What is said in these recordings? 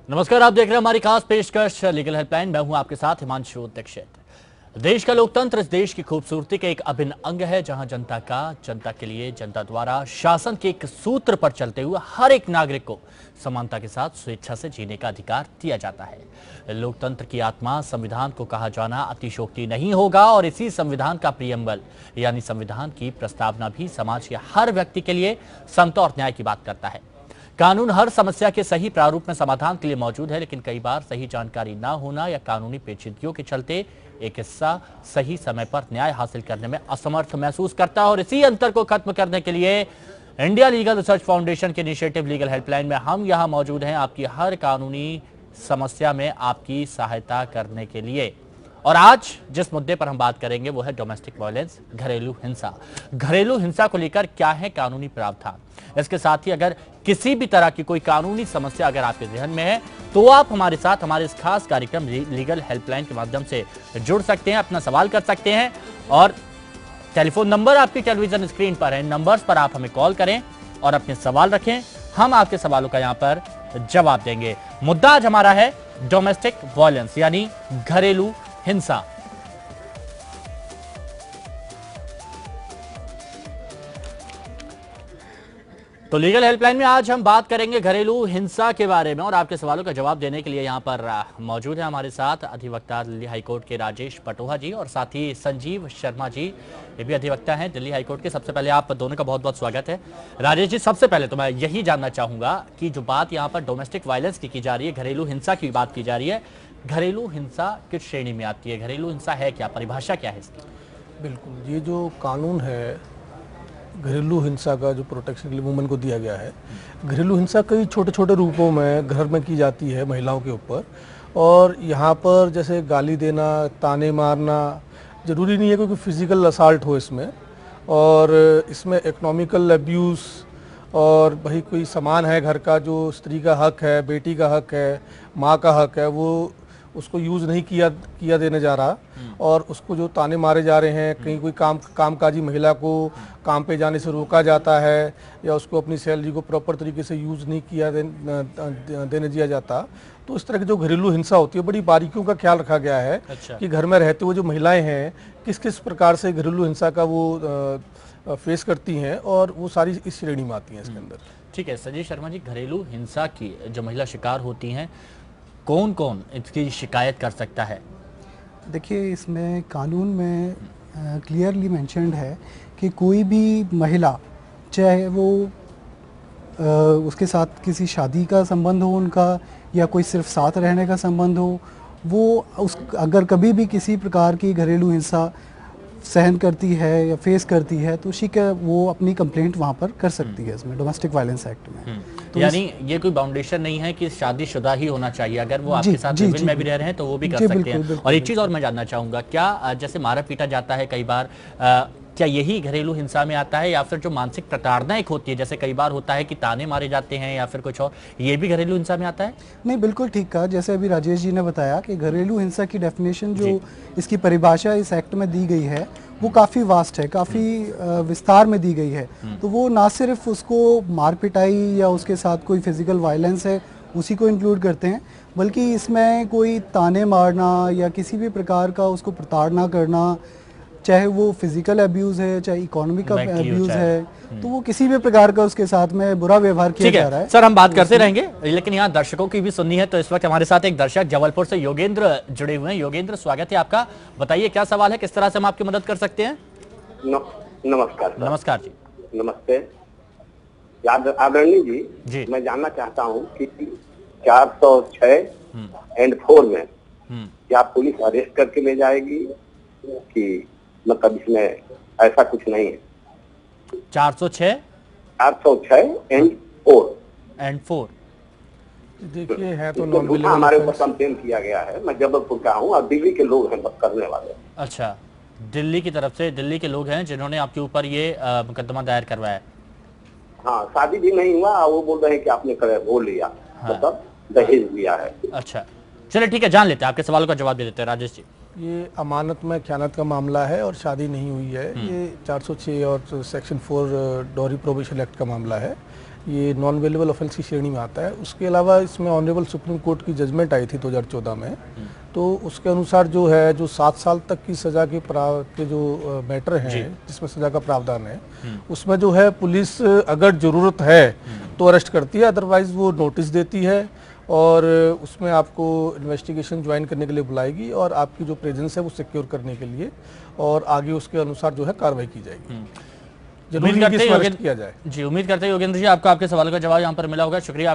नमस्कार, आप देख रहे हैं हमारी खास पेशकश लीगल हेल्पलाइन। मैं हूं आपके साथ हिमांशु दीक्षित। देश का लोकतंत्र इस देश की खूबसूरती का एक अभिन्न अंग है, जहां जनता के लिए, जनता द्वारा शासन के एक सूत्र पर चलते हुए हर एक नागरिक को समानता के साथ स्वेच्छा से जीने का अधिकार दिया जाता है। लोकतंत्र की आत्मा संविधान को कहा जाना अतिशयोक्ति नहीं होगा और इसी संविधान का प्रियम्बल यानी संविधान की प्रस्तावना भी समाज के हर व्यक्ति के लिए समता और न्याय की बात करता है। कानून हर समस्या के सही प्रारूप में समाधान के लिए मौजूद है, लेकिन कई बार सही जानकारी न होना या कानूनी पेचीदगियों के चलते एक हिस्सा सही समय पर न्याय हासिल करने में असमर्थ महसूस करता है। और इसी अंतर को खत्म करने के लिए इंडिया लीगल रिसर्च फाउंडेशन के इनिशिएटिव लीगल हेल्पलाइन में हम यहां मौजूद हैं, आपकी हर कानूनी समस्या में आपकी सहायता करने के लिए। और आज जिस मुद्दे पर हम बात करेंगे वो है डोमेस्टिक वायलेंस, घरेलू हिंसा। घरेलू हिंसा को लेकर क्या है कानूनी प्रावधान, इसके साथ ही अगर किसी भी तरह की कोई कानूनी समस्या अगर आपके ज़हन में है तो आप हमारे साथ हमारे इस खास कार्यक्रम लीगल हेल्पलाइन के माध्यम से जुड़ सकते हैं, अपना सवाल कर सकते हैं। और टेलीफोन नंबर आपकी टेलीविजन स्क्रीन पर है, इन नंबर्स पर आप हमें कॉल करें और अपने सवाल रखें, हम आपके सवालों का यहाँ पर जवाब देंगे। मुद्दा आज हमारा है डोमेस्टिक वायलेंस यानी घरेलू हिंसा। तो लीगल हेल्पलाइन में आज हम बात करेंगे घरेलू हिंसा के बारे में और आपके सवालों का जवाब देने के लिए यहाँ पर मौजूद है हमारे साथ अधिवक्ता दिल्ली हाईकोर्ट के राजेश पटोहा जी और साथ ही संजीव शर्मा जी, ये भी अधिवक्ता हैं दिल्ली हाईकोर्ट के। सबसे पहले आप दोनों का बहुत बहुत स्वागत है। राजेश जी, सबसे पहले तो मैं यही जानना चाहूंगा कि जो बात यहाँ पर डोमेस्टिक वायलेंस की जा रही है, घरेलू हिंसा की बात की जा रही है, घरेलू हिंसा किस श्रेणी में आती है, घरेलू हिंसा है क्या, परिभाषा क्या है इसकी? बिल्कुल, ये जो कानून है घरेलू हिंसा का जो प्रोटेक्शन के लिए वुमेन को दिया गया है, घरेलू हिंसा कई छोटे छोटे रूपों में घर में की जाती है महिलाओं के ऊपर। और यहाँ पर जैसे गाली देना, ताने मारना, ज़रूरी नहीं है क्योंकि फिज़िकल असाल्ट हो इसमें, और इसमें इकोनॉमिकल अब्यूज़, और भाई कोई सामान है घर का जो स्त्री का हक है, बेटी का हक है, माँ का हक है, वो उसको यूज़ नहीं किया देने जा रहा, और उसको जो ताने मारे जा रहे हैं, कहीं कोई कामकाजी महिला को काम पे जाने से रोका जाता है या उसको अपनी सैलरी को प्रॉपर तरीके से यूज़ नहीं देने दिया जाता, तो इस तरह की जो घरेलू हिंसा होती है बड़ी बारीकियों का ख्याल रखा गया है। अच्छा। कि घर में रहते हुए जो महिलाएं हैं किस किस प्रकार से घरेलू हिंसा का वो फेस करती हैं, और वो सारी इस श्रेणी में आती हैं इसके अंदर। ठीक है संजीव शर्मा जी, घरेलू हिंसा की जो महिला शिकार होती हैं, कौन कौन इसकी शिकायत कर सकता है? देखिए, इसमें कानून में क्लियरली मेंशन्ड है कि कोई भी महिला, चाहे वो उसके साथ किसी शादी का संबंध हो उनका या कोई सिर्फ साथ रहने का संबंध हो, वो अगर कभी भी किसी प्रकार की घरेलू हिंसा सहन करती है या फेस करती है तो वो अपनी कंप्लेंट वहाँ पर कर सकती है इसमें डोमेस्टिक वायलेंस एक्ट में। तो यानी ये कोई बाउंडेशन नहीं है कि शादीशुदा ही होना चाहिए, अगर वो आपके साथ लिव इन में भी रह रहे हैं तो वो भी कर सकते हैं। और एक चीज़ और मैं जानना चाहूँगा, क्या जैसे मारा पीटा जाता है कई बार, क्या यही घरेलू हिंसा में आता है या फिर जो मानसिक प्रताड़ना एक होती है, जैसे कई बार होता है कि ताने मारे जाते हैं या फिर कुछ और, ये भी घरेलू हिंसा में आता है? नहीं, बिल्कुल ठीक कहा। जैसे अभी राजेश जी ने बताया कि घरेलू हिंसा की डेफिनेशन जो इसकी परिभाषा इस एक्ट में दी गई है वो काफ़ी वास्ट है, काफ़ी विस्तार में दी गई है। तो वो ना सिर्फ उसको मार पिटाई या उसके साथ कोई फिजिकल वायलेंस है उसी को इंक्लूड करते हैं, बल्कि इसमें कोई ताने मारना या किसी भी प्रकार का उसको प्रताड़ना करना, चाहे वो फिजिकल अब्यूज़ है चाहे इकोनॉमिक अब्यूज़ है, तो वो किसी भी प्रकार का उसके साथ में बुरा व्यवहार किया जा रहा है। सर, हम बात करते रहेंगे, लेकिन यहाँ दर्शकों की भी सुननी है, तो इस वक्त हमारे साथ एक दर्शक जबलपुर से योगेंद्र जुड़े हुए हैं। योगेंद्र, स्वागत है आपका, बताइए क्या सवाल है, किस तरह से हम आपकी मदद कर सकते हैं? नमस्कार। नमस्कार जी। नमस्ते आदरणीय जी, मैं जानना चाहता हूँ कि 406 एंड 4 में क्या पुलिस अरेस्ट करके ले जाएगी कि मतलब इसमें ऐसा कुछ नहीं है? 406 एंड 4 देखिए, है तो नॉन अवेलेबल, हमारे ऊपर कंप्लेन किया गया है। मैं जबलपुर का हूँ और दिल्ली के लोग हैं करने वाले। अच्छा, दिल्ली की तरफ से दिल्ली के लोग हैं जिन्होंने आपके ऊपर ये मुकदमा दायर करवाया है? हाँ, शादी भी नहीं हुआ, वो बोल रहे हैं कि आपने वो लिया, मतलब दहेज लिया है। अच्छा, चलिए ठीक है, जान लेते हैं, आपके सवालों का जवाब दे देते हैं राजेश जी। ये अमानत में ख्यानत का मामला है और शादी नहीं हुई है। ये 406 और सेक्शन 4 डॉरी प्रोबेशन एक्ट का मामला है। ये नॉन वेलेबल ऑफेंस की श्रेणी में आता है। उसके अलावा इसमें ऑनरेबल सुप्रीम कोर्ट की जजमेंट आई थी 2014 में, तो उसके अनुसार जो है जो 7 साल तक की सज़ा के जो मैटर हैं जिसमें सज़ा का प्रावधान है, उसमें जो है पुलिस अगर ज़रूरत है तो अरेस्ट करती है, अदरवाइज़ वो नोटिस देती है और उसमें आपको इन्वेस्टिगेशन ज्वाइन करने के लिए बुलाएगी और आपकी जो प्रेजेंस है वो सिक्योर करने के लिए, और आगे उसके अनुसार जो है कार्रवाई की जाएगी। उम्मीद करते हैं किया जाए। जी, उम्मीद करते हैं योगेंद्र जी आपको आपके सवाल का जवाब यहाँ पर मिला होगा। शुक्रिया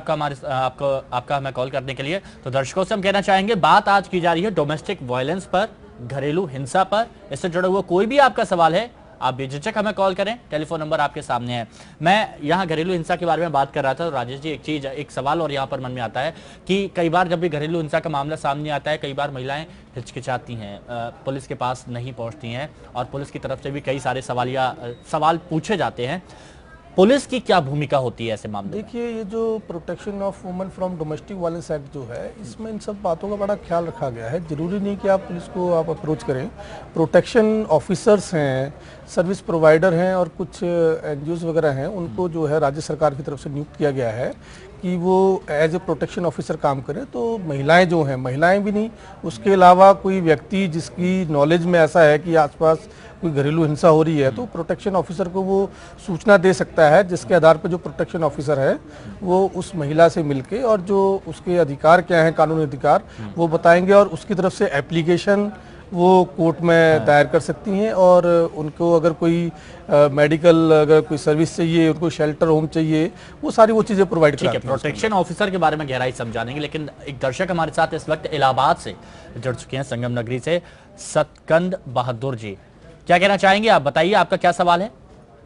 आपका हमें कॉल करने के लिए। तो दर्शकों से हम कहना चाहेंगे, बात आज की जा रही है डोमेस्टिक वायलेंस पर, घरेलू हिंसा पर। इससे जुड़ा हुआ कोई भी आपका सवाल है, आप बेझिझक हमें कॉल करें, टेलीफोन नंबर आपके सामने है। मैं यहाँ घरेलू हिंसा के बारे में बात कर रहा था, तो राजेश जी एक सवाल और यहाँ पर मन में आता है कि कई बार जब भी घरेलू हिंसा का मामला सामने आता है, कई बार महिलाएं हिचकिचाती हैं, पुलिस के पास नहीं पहुंचती हैं और पुलिस की तरफ से भी कई सारे सवाल पूछे जाते हैं। पुलिस की क्या भूमिका होती है ऐसे मामले में? देखिए, ये जो protection of women from domestic violence act जो है, इसमें इन सब बातों का बड़ा ख्याल रखा गया है। जरूरी नहीं कि आप पुलिस को आप अप्रोच करें। प्रोटेक्शन ऑफिसर्स हैं, सर्विस प्रोवाइडर हैं और कुछ एनजीओज वगैरह हैं, उनको जो है राज्य सरकार की तरफ से नियुक्त किया गया है कि वो एज ए प्रोटेक्शन ऑफिसर काम करें। तो महिलाएं जो हैं, महिलाएं भी नहीं, उसके अलावा कोई व्यक्ति जिसकी नॉलेज में ऐसा है कि आसपास कोई घरेलू हिंसा हो रही है, तो प्रोटेक्शन ऑफिसर को वो सूचना दे सकता है, जिसके आधार पर जो प्रोटेक्शन ऑफिसर है वो उस महिला से मिलके और जो उसके अधिकार क्या हैं, कानूनी अधिकार, वो बताएंगे और उसकी तरफ से एप्लीकेशन वो कोर्ट में दायर कर सकती हैं। और उनको अगर कोई मेडिकल अगर कोई सर्विस चाहिए, उनको शेल्टर होम चाहिए, वो सारी वो चीज़ें प्रोवाइड कराती हैं। प्रोटेक्शन ऑफिसर के बारे में गहराई समझानेंगे, लेकिन एक दर्शक हमारे साथ इस वक्त इलाहाबाद से जुड़ चुके हैं, संगम नगरी से, सतकंद बहादुर जी। क्या कहना चाहेंगे आप? बताइए, आपका क्या सवाल है?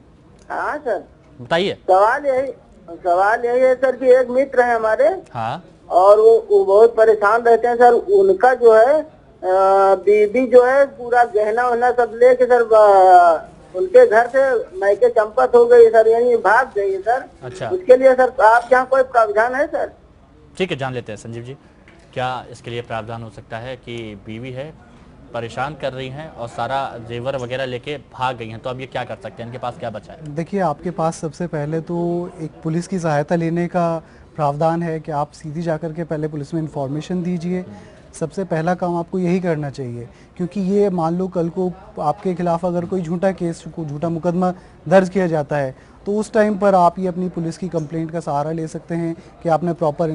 हाँ सर, बताइए। सवाल यही है सर कि एक मित्र है हमारे, हाँ, और वो बहुत परेशान रहते हैं सर। उनका जो है बीबी जो है पूरा गहना वहना सब लेके सर उनके घर से मायके चंपत हो गई सर, यानी भाग गई है सर। अच्छा, उसके लिए सर आप यहाँ कोई प्रावधान है सर? ठीक है, जान लेते हैं संजीव जी, क्या इसके लिए प्रावधान हो सकता है कि बीवी है, परेशान कर रही हैं और सारा जेवर वगैरह लेके भाग गई हैं, तो अब ये क्या कर सकते हैं? इनके पास क्या बचा है? देखिए, आपके पास सबसे पहले तो एक पुलिस की सहायता लेने का प्रावधान है कि आप सीधी जाकर के पहले पुलिस में इंफॉर्मेशन दीजिए। सबसे पहला काम आपको यही करना चाहिए, क्योंकि ये मान लो कल को आपके खिलाफ अगर कोई झूठा केस, झूठा मुकदमा दर्ज किया जाता है, तो उस टाइम पर आप ये अपनी पुलिस की कंप्लेंट का सहारा ले सकते हैं कि आपने प्रॉपर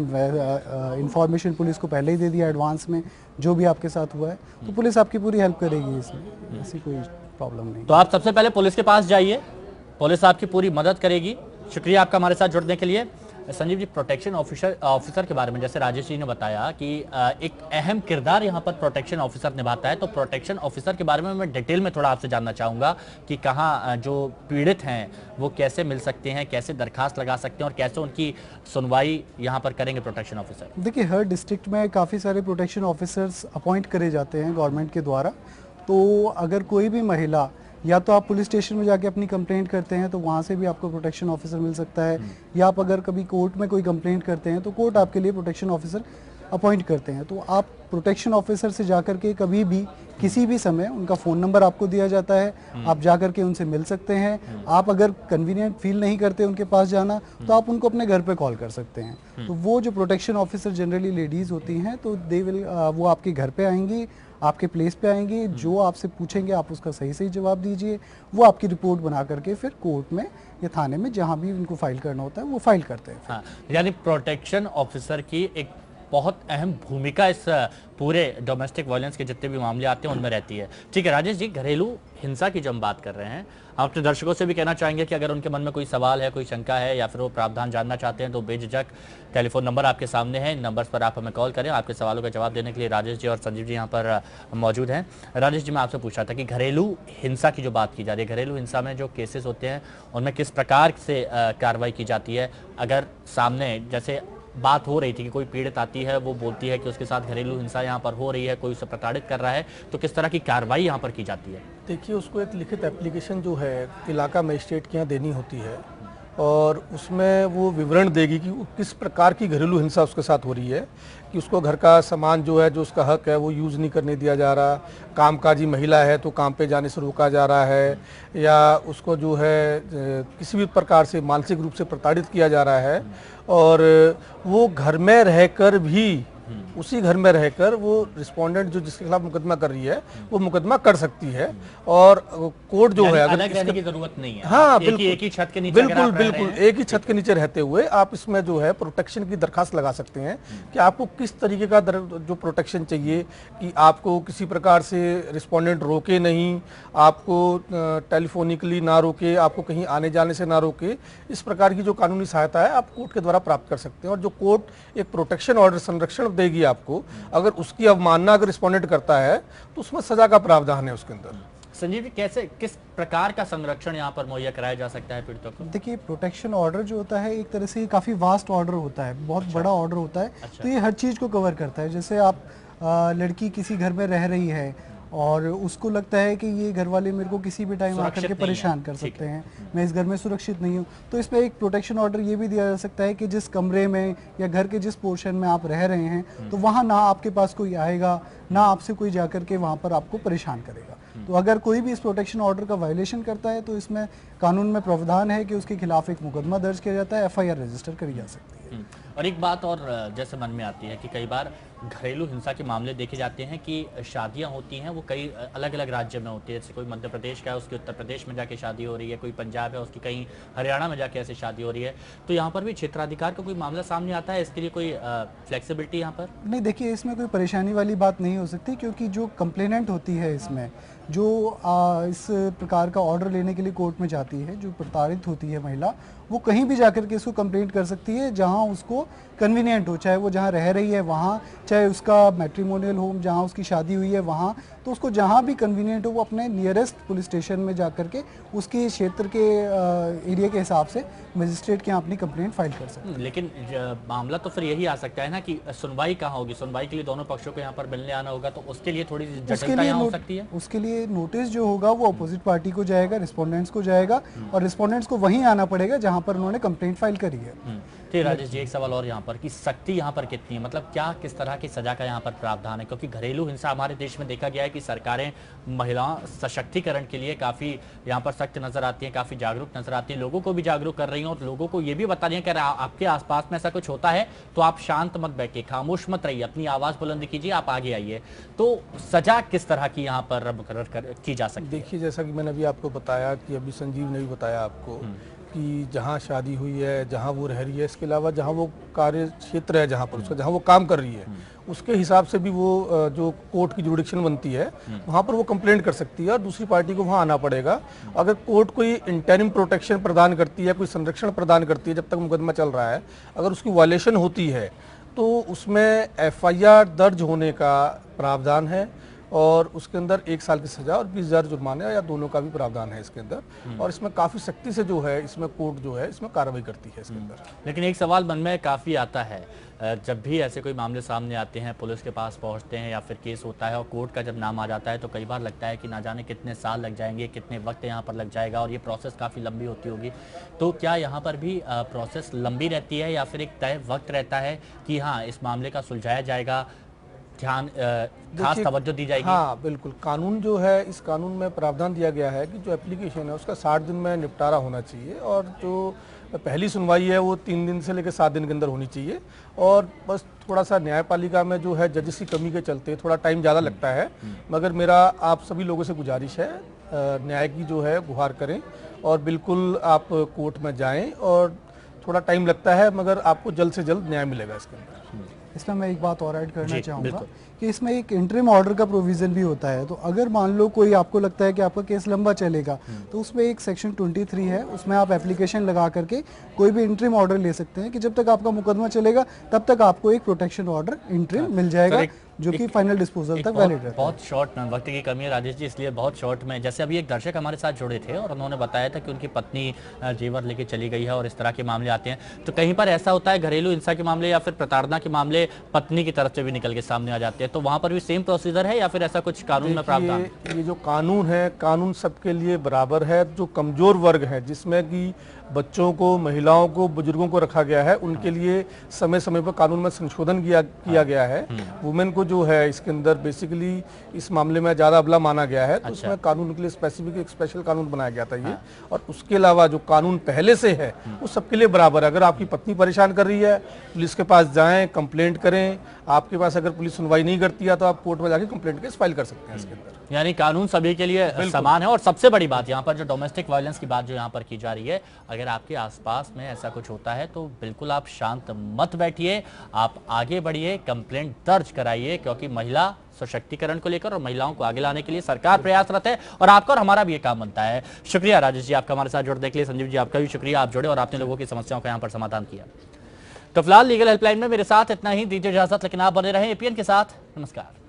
इंफॉर्मेशन पुलिस को पहले ही दे दिया एडवांस में, जो भी आपके साथ हुआ है, तो पुलिस आपकी पूरी हेल्प करेगी इसमें, ऐसी कोई प्रॉब्लम नहीं। तो आप सबसे पहले पुलिस के पास जाइए, पुलिस आपकी पूरी मदद करेगी। शुक्रिया आपका हमारे साथ जुड़ने के लिए। संजीव जी, प्रोटेक्शन ऑफिसर के बारे में जैसे राजेश जी ने बताया कि एक अहम किरदार यहाँ पर प्रोटेक्शन ऑफिसर निभाता है, तो प्रोटेक्शन ऑफिसर के बारे में मैं डिटेल में थोड़ा आपसे जानना चाहूँगा कि कहाँ जो पीड़ित हैं वो कैसे मिल सकते हैं, कैसे दरखास्त लगा सकते हैं और कैसे उनकी सुनवाई यहाँ पर करेंगे प्रोटेक्शन ऑफिसर? देखिए, हर डिस्ट्रिक्ट में काफ़ी सारे प्रोटेक्शन ऑफिसर्स अपॉइंट करे जाते हैं गवर्नमेंट के द्वारा। तो अगर कोई भी महिला, या तो आप पुलिस स्टेशन में जाके अपनी कंप्लेंट करते हैं तो वहाँ से भी आपको प्रोटेक्शन ऑफिसर मिल सकता है, या आप अगर कभी कोर्ट में कोई कंप्लेंट करते हैं तो कोर्ट आपके लिए प्रोटेक्शन ऑफिसर अपॉइंट करते हैं। तो आप प्रोटेक्शन ऑफिसर से जाकर के कभी भी किसी भी समय, उनका फ़ोन नंबर आपको दिया जाता है, आप जाकर के उनसे मिल सकते हैं। आप अगर कन्वीनियंट फील नहीं करते उनके पास जाना, तो आप उनको अपने घर पे कॉल कर सकते हैं। तो वो जो प्रोटेक्शन ऑफिसर जनरली लेडीज़ होती हैं, तो दे विल वो आपके घर पे आएंगी, आपके प्लेस पे आएंगी, जो आपसे पूछेंगे आप उसका सही सही जवाब दीजिए। वो आपकी रिपोर्ट बना करके फिर कोर्ट में या थाने में जहाँ भी उनको फाइल करना होता है वो फाइल करते हैं। हाँ, यानी प्रोटेक्शन ऑफिसर की एक बहुत अहम भूमिका इस पूरे डोमेस्टिक वायलेंस के जितने भी मामले आते हैं उनमें रहती है। ठीक है राजेश जी, घरेलू हिंसा की जब हम बात कर रहे हैं, हम अपने दर्शकों से भी कहना चाहेंगे कि अगर उनके मन में कोई सवाल है, कोई शंका है या फिर वो प्रावधान जानना चाहते हैं, तो बेझिझक टेलीफोन नंबर आपके सामने है, इन नंबर्स पर आप हमें कॉल करें। आपके सवालों का जवाब देने के लिए राजेश जी और संजीव जी यहाँ पर मौजूद हैं। राजेश जी, मैं आपसे पूछ रहा था कि घरेलू हिंसा की जो बात की जा रही है, घरेलू हिंसा में जो केसेस होते हैं उनमें किस प्रकार से कार्रवाई की जाती है? अगर सामने जैसे बात हो रही थी कि कोई पीड़ित आती है, वो बोलती है कि उसके साथ घरेलू हिंसा यहाँ पर हो रही है, कोई उसे प्रताड़ित कर रहा है, तो किस तरह की कार्रवाई यहाँ पर की जाती है? देखिए, उसको एक लिखित एप्लीकेशन जो है इलाका मजिस्ट्रेट के यहाँ देनी होती है, और उसमें वो विवरण देगी कि वो किस प्रकार की घरेलू हिंसा उसके साथ हो रही है, कि उसको घर का सामान जो है, जो उसका हक है, वो यूज़ नहीं करने दिया जा रहा, कामकाजी महिला है तो काम पे जाने से रोका जा रहा है, या उसको जो है किसी भी प्रकार से मानसिक रूप से प्रताड़ित किया जा रहा है, और वो घर में रहकर भी, उसी घर में रहकर वो रिस्पोंडेंट जो जिसके खिलाफ मुकदमा कर रही है वो मुकदमा कर सकती है। और कोर्ट जो है, अगर अलग रहने की जरूरत नहीं है, हाँ आप बिल्कुल, एक ही छत के नीचे अगर बिल्कुल आप रह रहे बिल्कुल हैं, एक ही छत के नीचे रहते हुए आप इसमें जो है प्रोटेक्शन की दरखास्त लगा सकते हैं कि आपको किस तरीके का जो प्रोटेक्शन चाहिए, कि आपको किसी प्रकार से रिस्पोंडेंट रोके नहीं, आपको टेलीफोनिकली ना रोके, आपको कहीं आने जाने से ना रोके। इस प्रकार की जो कानूनी सहायता है आप कोर्ट के द्वारा प्राप्त कर सकते हैं। और जो कोर्ट एक प्रोटेक्शन ऑर्डर संरक्षण देगी आपको, अगर उसकी अवमानना अगर रिस्पोंडेंट करता है तो उसमें सजा का प्रावधान है उसके अंदर। संजीव जी, कैसे किस प्रकार का संरक्षण यहाँ पर मुहैया कराया जा सकता है पीड़ितों को? देखिए, प्रोटेक्शन ऑर्डर जो होता है एक तरह से काफ़ी वास्ट ऑर्डर होता है, बहुत बड़ा ऑर्डर होता है। तो ये हर चीज़ को कवर करता है। जैसे आप लड़की किसी घर में रह रही है और उसको लगता है कि ये घर वाले मेरे को किसी भी टाइम आकर के परेशान कर सकते हैं, मैं इस घर में सुरक्षित नहीं हूँ, तो इसमें एक प्रोटेक्शन ऑर्डर ये भी दिया जा सकता है कि जिस कमरे में या घर के जिस पोर्शन में आप रह रहे हैं तो वहाँ ना आपके पास कोई आएगा, ना आपसे कोई जाकर के वहाँ पर आपको परेशान करेगा। तो अगर कोई भी इस प्रोटेक्शन ऑर्डर का वायलेशन करता है तो इसमें कानून में प्रावधान है कि उसके खिलाफ एक मुकदमा दर्ज किया जाता है, FIR रजिस्टर करी जा सकती है। और एक बात और जैसे मन में आती है कि कई बार घरेलू हिंसा के मामले देखे जाते हैं कि शादियां होती हैं वो कई अलग अलग राज्य में होती है। जैसे कोई मध्य प्रदेश का है उसकी उत्तर प्रदेश में जाके शादी हो रही है, कोई पंजाब है उसकी कहीं हरियाणा में जाके ऐसे शादी हो रही है। तो यहाँ पर भी क्षेत्राधिकार का कोई मामला सामने आता है, इसके लिए कोई फ्लेक्सिबिलिटी यहाँ पर? नहीं, देखिए इसमें कोई परेशानी वाली बात नहीं हो सकती, क्योंकि जो कंप्लेनेंट होती है इसमें, जो इस प्रकार का ऑर्डर लेने के लिए कोर्ट में जाती है, जो प्रताड़ित होती है महिला, वो कहीं भी जाकर के इसको कंप्लेंट कर सकती है जहां उसको कन्वीनियंट हो, चाहे वो जहां रह रही है वहां, चाहे उसका मैट्रिमोनियल होम जहां उसकी शादी हुई है वहां, तो उसको जहां भी कन्वीनियंट हो वो अपने नियरेस्ट पुलिस स्टेशन में जाकर के उसके क्षेत्र के एरिया के हिसाब से मजिस्ट्रेट के यहाँ अपनी कंप्लेंट फाइल कर सकते हैं। लेकिन मामला तो फिर यही आ सकता है ना कि सुनवाई कहाँ होगी? सुनवाई के लिए दोनों पक्षों को यहाँ पर मिलने आना होगा, तो उसके लिए थोड़ी जटिलता यहाँ हो सकती है। उसके लिए नोटिस जो होगा वो अपोजिट पार्टी को जाएगा, रिस्पोंडेंट्स को जाएगा, और रिस्पोंडेंट्स को वहीं आना पड़ेगा जहां पर उन्होंने कंप्लेंट फाइल करी है। ठीक राजेश जी, एक सवाल और यहाँ पर कि सख्ती यहाँ पर कितनी है, मतलब क्या किस तरह की सजा का यहाँ पर प्रावधान है? क्योंकि घरेलू हिंसा हमारे देश में देखा गया है कि सरकारें महिला सशक्तिकरण के लिए काफी यहाँ पर सख्त नजर आती हैं, काफी जागरूक नजर आती हैं, लोगों को भी जागरूक कर रही हैं और लोगों को ये भी बता रही हैं कि अगर आपके आसपास में ऐसा कुछ होता है तो आप शांत मत बैठिए, खामोश मत रहिए, अपनी आवाज बुलंद कीजिए, आप आगे आइए। तो सजा किस तरह की यहाँ पर मुकर्रर की जा सकती है? देखिए, जैसा कि मैंने अभी आपको बताया, कि अभी संजीव ने भी बताया आपको कि जहाँ शादी हुई है, जहाँ वो रह रही है, इसके अलावा जहाँ वो कार्य क्षेत्र है, जहाँ पर उसका, जहाँ वो काम कर रही है, उसके हिसाब से भी वो जो कोर्ट की जुडिक्शन बनती है वहाँ पर वो कंप्लेंट कर सकती है और दूसरी पार्टी को वहाँ आना पड़ेगा। अगर कोर्ट कोई इंटरिम प्रोटेक्शन प्रदान करती है, कोई संरक्षण प्रदान करती है जब तक मुकदमा चल रहा है, अगर उसकी वायलेशन होती है तो उसमें FIR दर्ज होने का प्रावधान है और उसके अंदर 1 साल की सजा और 20,000 जुर्माना या दोनों का भी प्रावधान है इसके अंदर। और इसमें काफ़ी सख्ती से जो है इसमें कोर्ट जो है इसमें कार्रवाई करती है इसके अंदर। लेकिन एक सवाल मन में काफ़ी आता है, जब भी ऐसे कोई मामले सामने आते हैं, पुलिस के पास पहुंचते हैं या फिर केस होता है और कोर्ट का जब नाम आ जाता है तो कई बार लगता है कि ना जाने कितने साल लग जाएंगे, कितने वक्त यहाँ पर लग जाएगा और ये प्रोसेस काफ़ी लंबी होती होगी। तो क्या यहाँ पर भी प्रोसेस लंबी रहती है या फिर एक तय वक्त रहता है कि हाँ इस मामले का सुलझाया जाएगा, ध्यान खास तवज्जो दी जाएगी? हाँ बिल्कुल, कानून जो है, इस कानून में प्रावधान दिया गया है कि जो एप्लीकेशन है उसका 60 दिन में निपटारा होना चाहिए और जो पहली सुनवाई है वो 3 दिन से लेकर 7 दिन के अंदर होनी चाहिए। और बस थोड़ा सा न्यायपालिका में जो है जजेस की कमी के चलते थोड़ा टाइम ज़्यादा लगता है, मगर मेरा आप सभी लोगों से गुजारिश है, न्याय की जो है गुहार करें और बिल्कुल आप कोर्ट में जाएं। और थोड़ा टाइम लगता है मगर आपको जल्द से जल्द न्याय मिलेगा इसके अंदर। इसमें मैं एक बात और ऐड करना चाहूँगा कि इसमें एक इंटरिम ऑर्डर का प्रोविज़न भी होता है। तो अगर मान लो कोई आपको लगता है कि आपका केस लंबा चलेगा तो उसमें एक सेक्शन 23 है, उसमें आप एप्लीकेशन लगा करके कोई भी इंटरिम ऑर्डर ले सकते हैं कि जब तक आपका मुकदमा चलेगा तब तक आपको एक प्रोटेक्शन ऑर्डर इंटरिम मिल जाएगा। जो कि फाइनल डिस्पोजल तक वैलिड रहता है। बहुत शॉर्ट में वक्त की कमी है राजेश जी, इसलिए बहुत शॉर्ट में, जैसे अभी एक दर्शक हमारे साथ जुड़े थे और उन्होंने बताया था कि उनकी पत्नी जेवर लेके चली गई है और इस तरह के मामले आते हैं, तो कहीं पर ऐसा होता है घरेलू हिंसा के मामले या फिर प्रताड़ना के मामले पत्नी की तरफ से भी निकल के सामने आ जाते हैं, तो वहां पर भी सेम प्रोसीजर है या फिर ऐसा कुछ कानून में प्रावधान? ये जो कानून है, कानून सबके लिए बराबर है। जो कमजोर वर्ग है जिसमें कि बच्चों को, महिलाओं को, बुजुर्गों को रखा गया है, उनके लिए समय समय पर कानून में संशोधन किया गया है। वुमेन को जो है इसके अंदर बेसिकली इस मामले में ज्यादा अबला माना गया है, तो उसमें कानून के लिए स्पेसिफिक एक स्पेशल कानून बनाया गया था ये। और उसके अलावा जो कानून पहले से है वो सबके लिए बराबर है। अगर आपकी पत्नी परेशान कर रही है, पुलिस के पास जाएं, कंप्लेंट करें। आपके पास अगर पुलिस सुनवाई नहीं करती है तो आप कोर्ट में जाके कंप्लेंट केस फाइल कर सकते हैं इसके अंदर। यानी कानून सभी के लिए समान है। और सबसे बड़ी बात यहाँ पर जो डोमेस्टिक वायलेंस की बात जो यहाँ पर की जा रही है, अगर आपके आसपास में ऐसा कुछ होता है तो बिल्कुल आप शांत मत बैठिए, आप आगे बढ़िए, कंप्लेंट दर्ज कराइए, क्योंकि महिला सशक्तिकरण को लेकर और महिलाओं को आगे लाने के लिए सरकार प्रयासरत है और आपका और हमारा भी ये काम बनता है। शुक्रिया राजेश जी आपका हमारे साथ जुड़ने के लिए। संजीव जी आपका भी शुक्रिया, आप जुड़े और आपने लोगों की समस्याओं का यहाँ पर समाधान किया। तो फिलहाल लीगल हेल्पलाइन में मेरे साथ इतना ही, दीजिए इजाजत, लेकिन आप बने रहें एपीएन के साथ। नमस्कार।